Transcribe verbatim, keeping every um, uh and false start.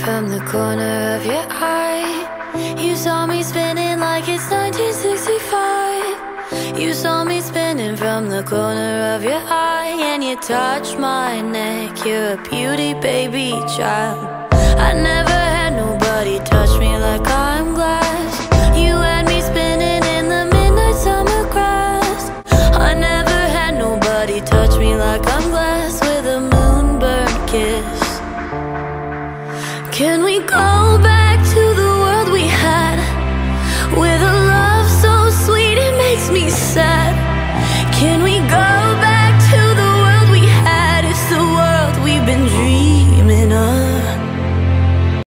from the corner of your eye. You saw me spinning like it's nineteen sixty-five. You saw me spinning from the corner of your eye, and you touched my neck. You're a beauty, baby child. I never